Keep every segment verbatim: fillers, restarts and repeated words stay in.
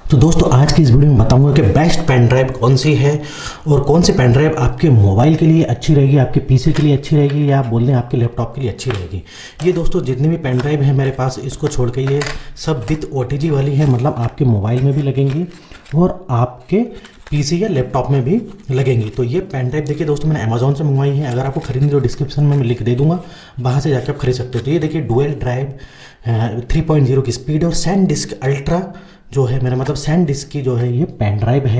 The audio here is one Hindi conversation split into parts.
तो दोस्तों आज की इस वीडियो में बताऊंगा कि बेस्ट पेन ड्राइव कौन सी है और कौन सी पेन ड्राइव आपके मोबाइल के लिए अच्छी रहेगी, आपके पीसी के लिए अच्छी रहेगी या आप बोल दें आपके लैपटॉप के लिए अच्छी रहेगी। ये दोस्तों जितनी भी पेन ड्राइव है मेरे पास, इसको छोड़ के ये सब विथ ओटीजी वाली है, मतलब आपके मोबाइल में भी लगेंगी और आपके पीसी या लैपटॉप में भी लगेंगी। तो ये पेन ड्राइव देखिए दोस्तों मैंने अमेजोन से मंगवाई है। अगर आपको खरीदनी तो डिस्क्रिप्शन में मैं लिख दे दूंगा, वहाँ से जाकर आप खरीद सकते हो। तो ये देखिए dual drive three point zero की स्पीड और सैंड डिस्क अल्ट्रा जो है, मेरा मतलब सैंड डिस्क की जो है ये पेन ड्राइव है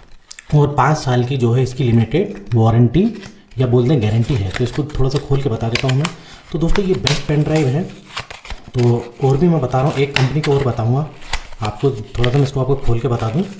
और पाँच साल की जो है इसकी लिमिटेड वारंटी या बोल दें गारंटी है। तो इसको थोड़ा सा खोल के बता देता हूँ मैं। तो दोस्तों ये बेस्ट पेन ड्राइव है। तो और भी मैं बता रहा हूँ, एक कंपनी को और बताऊँगा आपको, थोड़ा सा मैं इसको आपको खोल के बता दूँ।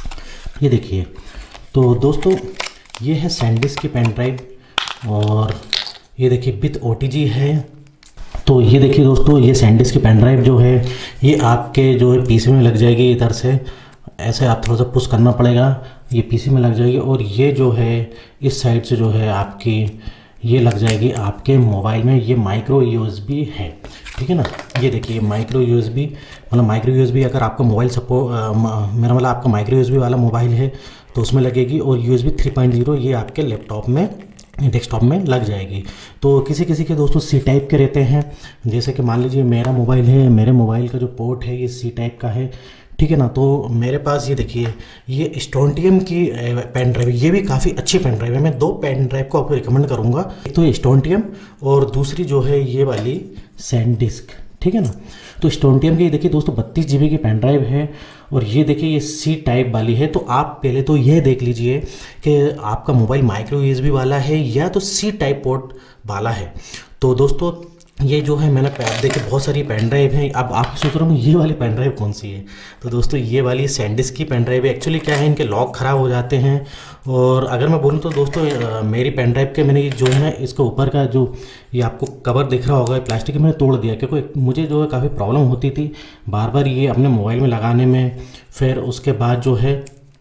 ये देखिए, तो दोस्तों ये है सैंड डिस्क की पेन ड्राइव और ये देखिए विथ ओटीजी है। तो ये देखिए दोस्तों, ये सैंड डिस्क की पेन ड्राइव जो है ये आपके जो है पीसी में लग जाएगी। इधर से ऐसे आप थोड़ा सा पुश करना पड़ेगा, ये पीसी में लग जाएगी। और ये जो है इस साइड से जो है आपकी ये लग जाएगी आपके मोबाइल में। ये माइक्रो यूएसबी है, ठीक है ना। ये देखिए माइक्रो यूएसबी, मतलब माइक्रो यूएसबी अगर आपका मोबाइल सपोर्ट, मेरा मतलब आपका माइक्रो यूएसबी वाला मोबाइल है तो उसमें लगेगी। और यूएसबी थ्री पॉइंट ज़ीरो ये आपके लैपटॉप में, डेस्कटॉप में लग जाएगी। तो किसी किसी के दोस्तों सी टाइप के रहते हैं, जैसे कि मान लीजिए मेरा मोबाइल है, मेरे मोबाइल का जो पोर्ट है ये सी टाइप का है, ठीक है ना। तो मेरे पास ये देखिए ये स्टोनटियम की पेन ड्राइव, ये भी काफ़ी अच्छी पेन ड्राइव है। मैं दो पेन ड्राइव को आपको रिकमेंड करूँगा, एक तो ये स्टोनटियम और दूसरी जो है ये वाली सैंड डिस्क, ठीक है ना। तो स्टोनटियम की देखिए दोस्तों बत्तीस जी बी की पेन ड्राइव है और ये देखिए ये सी टाइप वाली है। तो आप पहले तो ये देख लीजिए कि आपका मोबाइल माइक्रो यूएसबी वाला है या तो सी टाइप पोर्ट वाला है। तो दोस्तों ये जो है मैंने देखिए बहुत सारी पेन ड्राइव हैं। अब आप सोच रहे हो ये वाली पेन ड्राइव कौन सी है, तो दोस्तों ये वाली सैंड डिस्क की पेन ड्राइव है। एक्चुअली क्या है, इनके लॉक ख़राब हो जाते हैं। और अगर मैं बोलूँ तो दोस्तों मेरी पेन ड्राइव के मैंने जो है ना इसके ऊपर का जो ये आपको कवर दिख रहा होगा प्लास्टिक का, मैंने तोड़ दिया क्योंकि मुझे जो है काफ़ी प्रॉब्लम होती थी बार बार ये अपने मोबाइल में लगाने में। फिर उसके बाद जो है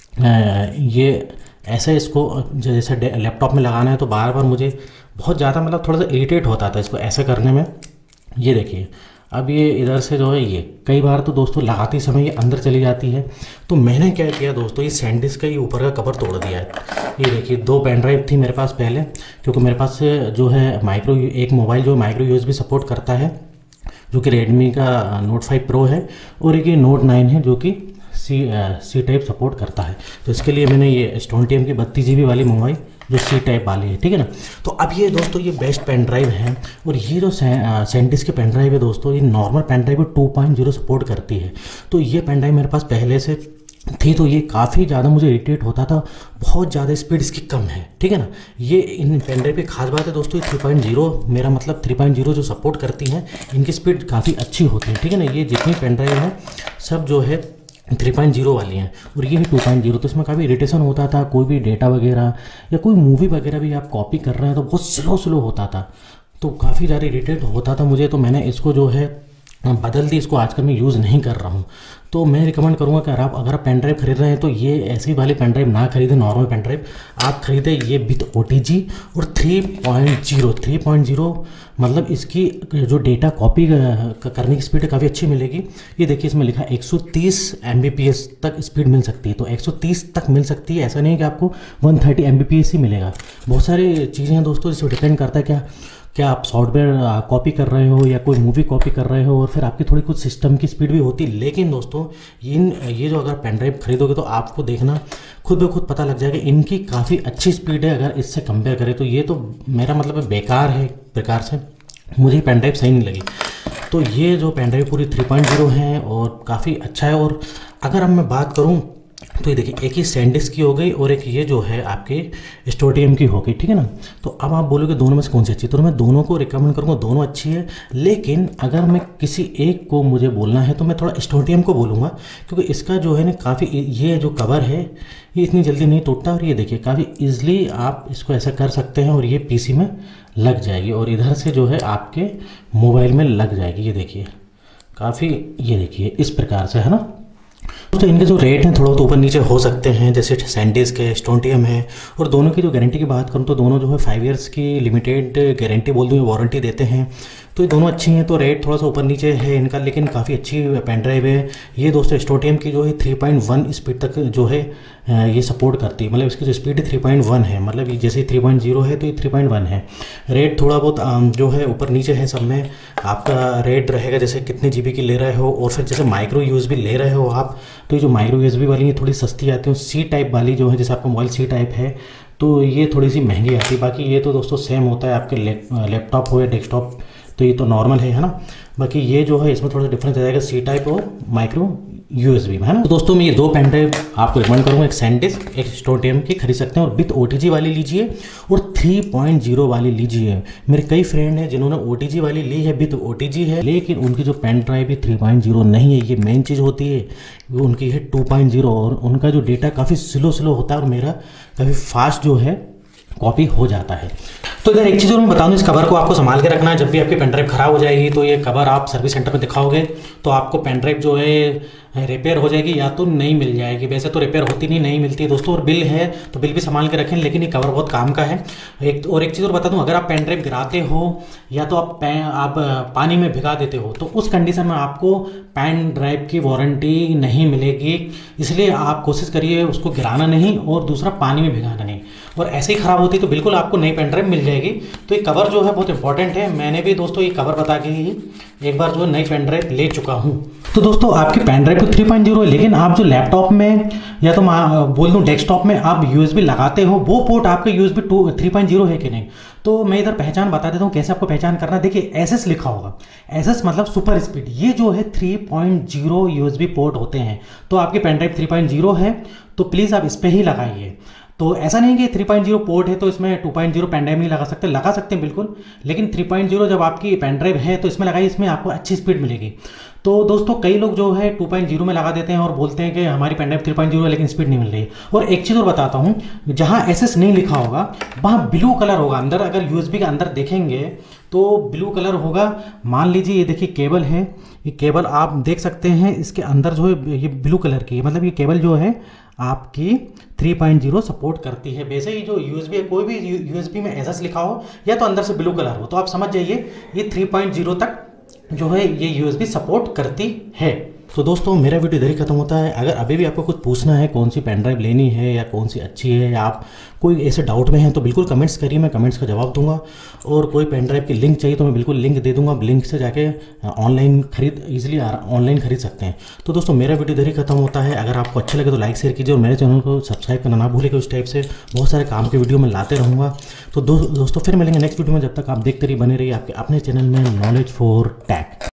ये ऐसे इसको जैसे लैपटॉप में लगाना है तो बार बार मुझे बहुत ज़्यादा मतलब थोड़ा सा इरिटेट होता था इसको ऐसे करने में। ये देखिए अब ये इधर से जो है ये कई बार तो दोस्तों लगाते समय ये अंदर चली जाती है। तो मैंने क्या किया दोस्तों, ये सैंड डिस्क का ये ऊपर का कवर तोड़ दिया है। ये देखिए दो पेन ड्राइव थी मेरे पास पहले, क्योंकि मेरे पास जो है माइक्रो एक मोबाइल जो माइक्रो यूएसबी सपोर्ट करता है जो कि रेडमी का नोट फाइव प्रो है और एक ये नोट नाइन है जो कि सी सी टाइप सपोर्ट करता है। तो इसके लिए मैंने ये स्टोनटियम की बत्तीस जी बी वाली मंगवाई जो सी टाइप वाली है, ठीक है ना। तो अब ये दोस्तों ये बेस्ट पेन ड्राइव है। और ये जो सैंड डिस्क की पेन ड्राइव है दोस्तों, ये normal pen drive two point zero support करती है। तो ये पेन ड्राइव मेरे पास पहले से थी, तो ये काफ़ी ज़्यादा मुझे इरिटेट होता था, बहुत ज़्यादा स्पीड इसकी कम है, ठीक है ना। ये इन पेन ड्राइव की खास बात है दोस्तों, ये थ्री पॉइंट ज़ीरो मेरा मतलब थ्री पॉइंट ज़ीरो जो सपोर्ट करती हैं इनकी स्पीड काफ़ी अच्छी होती है, ठीक है ना। ये जितनी पेन ड्राइव है सब जो है थ्री पॉइंट ज़ीरो वाली हैं और ये है टू पॉइंट ज़ीरो। तो इसमें काफ़ी इरिटेशन होता था, कोई भी डेटा वगैरह या कोई मूवी वगैरह भी आप कॉपी कर रहे हैं तो बहुत स्लो स्लो होता था, तो काफ़ी ज़्यादा इरिटेट होता था मुझे। तो मैंने इसको जो है बदल दी, इसको आजकल मैं यूज़ नहीं कर रहा हूँ। तो मैं रिकमेंड करूँगा कि अगर आप अगर आप पेन ड्राइव खरीद रहे हैं तो ये ऐसी वाली पेन ड्राइव ना खरीदें, नॉर्मल पेन ड्राइव आप खरीदें ये विथ ओटीजी और three point zero three point zero मतलब इसकी जो डेटा कॉपी करने की स्पीड काफ़ी अच्छी मिलेगी। ये देखिए इसमें लिखा है एक सौ तीस एम बी पी एस तक स्पीड मिल सकती है। तो एक सौ तीस तक मिल सकती है, ऐसा नहीं है कि आपको एक सौ तीस एम बी पी एस ही मिलेगा। बहुत सारी चीज़ें हैं दोस्तों, जिसको डिपेंड करता है क्या क्या आप सॉफ्टवेयर कॉपी कर रहे हो या कोई मूवी कॉपी कर रहे हो और फिर आपकी थोड़ी कुछ सिस्टम की स्पीड भी होती है। लेकिन दोस्तों इन ये जो अगर पेन ड्राइव खरीदोगे तो आपको देखना खुद ब खुद पता लग जाएगा इनकी काफ़ी अच्छी स्पीड है। अगर इससे कंपेयर करें तो ये तो मेरा मतलब बेकार है, प्रकार से मुझे पेन ड्राइव सही नहीं लगी। तो ये जो पेन ड्राइव पूरी थ्री पॉइंट ज़ीरो है और काफ़ी अच्छा है। और अगर अब मैं बात करूँ तो ये देखिए एक ही सैंड डिस्क की हो गई और एक ये जो है आपके स्टोनटियम की हो गई, ठीक है ना। तो अब आप बोलोगे दोनों में से कौन सी अच्छी है, तो मैं दोनों को रिकमेंड करूँगा, दोनों अच्छी है। लेकिन अगर मैं किसी एक को मुझे बोलना है तो मैं थोड़ा स्टोनटियम को बोलूँगा, क्योंकि इसका जो है ना काफ़ी ये जो कवर है ये इतनी जल्दी नहीं टूटता। और ये देखिए काफ़ी ईजिली आप इसको ऐसा कर सकते हैं और ये पीसी में लग जाएगी और इधर से जो है आपके मोबाइल में लग जाएगी। ये देखिए काफ़ी, ये देखिए इस प्रकार से, है ना। तो इनके जो रेट हैं थोड़ा तो ऊपर नीचे हो सकते हैं, जैसे सैंड डिस्क है, स्टोनटियम है। और दोनों की जो गारंटी की बात करूँ तो दोनों जो है फाइव इयर्स की लिमिटेड गारंटी बोल दूँ वारंटी देते हैं। तो ये दोनों अच्छी हैं। तो रेट थोड़ा सा ऊपर नीचे है इनका, लेकिन काफ़ी अच्छी पेन ड्राइव है ये दोस्तों। स्टोटियम की जो है थ्री पॉइंट वन स्पीड तक जो है ये सपोर्ट करती है, मतलब इसकी जो स्पीड है थ्री पॉइंट वन है, मतलब ये जैसे थ्री पॉइंट ज़ीरो है तो ये थ्री पॉइंट वन है। रेट थोड़ा बहुत जो है ऊपर नीचे है सब में, आपका रेट रहेगा जैसे कितने जीबी की ले रहे हो, और फिर जैसे माइक्रो यूएसबी ले रहे हो आप, तो ये जो माइक्रो यूएसबी वाली ये थोड़ी सस्ती आती है। सी टाइप वाली जो है, जैसे आपका मोबाइल सी टाइप है तो ये थोड़ी सी महंगी आती है। बाकी ये तो दोस्तों सेम होता है आपके लैपटॉप हो या डेस्कटॉप, तो ये तो नॉर्मल है है ना। बाकी ये जो है इसमें थोड़ा सा डिफरेंस आ जाएगा सी टाइप और माइक्रो यूएसबी में, है ना। तो दोस्तों मैं ये दो पेन ड्राइव आपको रिकमेंड करूँगा, एक सैनडिस्क एक स्टोटियम की खरीद सकते हैं, और विथ ओटीजी वाली लीजिए और थ्री पॉइंट ज़ीरो वाली लीजिए। मेरे कई फ्रेंड हैं जिन्होंने ओटीजी वाली ली है, विथ ओटीजी है, लेकिन उनकी जो पेन ड्राइव है थ्री पॉइंट ज़ीरो नहीं है। ये मेन चीज़ होती है, वो उनकी है टू पॉइंट ज़ीरो, और उनका जो डेटा काफ़ी स्लो स्लो होता है और मेरा काफ़ी फास्ट जो है कॉपी हो जाता है। तो इधर एक चीज़ और मैं बता दूं, इस कवर को आपको संभाल के रखना है। जब भी आपकी पेन ड्राइव खराब हो जाएगी तो ये कवर आप सर्विस सेंटर में दिखाओगे तो आपको पेन ड्राइव जो है रिपेयर हो जाएगी या तो नहीं मिल जाएगी। वैसे तो रिपेयर होती नहीं नहीं मिलती है दोस्तों, और बिल है तो बिल भी संभाल के रखें, लेकिन ये कवर बहुत काम का है। एक और एक चीज़ और बता दूं, अगर आप पेन ड्राइव गिराते हो या तो आप आप पानी में भिगा देते हो तो उस कंडीशन में आपको पेन ड्राइव की वारंटी नहीं मिलेगी। इसलिए आप कोशिश करिए उसको गिराना नहीं और दूसरा पानी में भिगाना नहीं, और ऐसे ही ख़राब होती तो बिल्कुल आपको नई पेन ड्राइव मिल जाएगी। तो ये कवर जो है बहुत इंपॉर्टेंट है। मैंने भी दोस्तों ये कवर बता के ही एक बार जो है नई पेन ड्राइव ले चुका हूँ। तो दोस्तों आपकी पेन ड्राइव तो थ्री पॉइंट ज़ीरो है, लेकिन आप जो लैपटॉप में या तो मैं बोल दूँ डेस्कटॉप में आप यूएसबी लगाते हो, वो पोर्ट आपका USB two three point zero है कि नहीं। तो मैं इधर पहचान बता देता हूँ कैसे आपको पहचान करना है। देखिए एसएस लिखा होगा, एसएस मतलब सुपर स्पीड, ये जो है three point zero USB port होते हैं। तो आपकी pen drive three point zero है तो प्लीज़ आप इस पर ही लगाइए। तो ऐसा नहीं कि थ्री पॉइंट ज़ीरो पोर्ट है तो इसमें two point zero pen drive नहीं लगा सकते, लगा सकते हैं बिल्कुल, लेकिन थ्री पॉइंट ज़ीरो जब आपकी पेन ड्राइव है तो इसमें लगाइए, इसमें आपको अच्छी स्पीड मिलेगी। तो दोस्तों कई लोग जो है टू पॉइंट ज़ीरो में लगा देते हैं और बोलते हैं कि हमारी pen drive three point zero है लेकिन स्पीड नहीं मिल रही है। और एक चीज़ और बताता हूँ, जहाँ एसएस नहीं लिखा होगा वहाँ ब्लू कलर होगा अंदर, अगर यूएसबी के अंदर देखेंगे तो ब्लू कलर होगा। मान लीजिए ये देखिए केबल है, ये केबल आप देख सकते हैं, इसके अंदर जो है ये ब्लू कलर की, मतलब ये केबल जो है आपकी थ्री पॉइंट ज़ीरो सपोर्ट करती है। वैसे ही जो यूएसबी है, कोई भी यूएसबी में एसएस लिखा हो या तो अंदर से ब्लू कलर हो, तो आप समझ जाइए ये थ्री पॉइंट ज़ीरो तक जो है ये यूएसबी सपोर्ट करती है। तो दोस्तों मेरा वीडियो इधर ही खत्म होता है। अगर अभी भी आपको कुछ पूछना है कौन सी पेन ड्राइव लेनी है या कौन सी अच्छी है, या आप कोई ऐसे डाउट में हैं तो बिल्कुल कमेंट्स करिए, मैं कमेंट्स का जवाब दूंगा। और कोई पेन ड्राइव की लिंक चाहिए तो मैं बिल्कुल लिंक दे दूंगा, लिंक से जाके ऑनलाइन खरीद ईजिली ऑनलाइन खरीद सकते हैं। तो दोस्तों मेरा वीडियो इधर ही खत्म होता है। अगर आपको अच्छा लगे तो लाइक शेयर कीजिए और मेरे चैनल को सब्सक्राइब करना ना भूलिएगा। उस टाइप से बहुत सारे काम के वीडियो मैं लाते रहूँगा। तो दोस्तों फिर मिलेंगे नेक्स्ट वीडियो में, जब तक आप देखते रहिए, बने रहिए आपके अपने चैनल में नॉलेज फॉर टेक।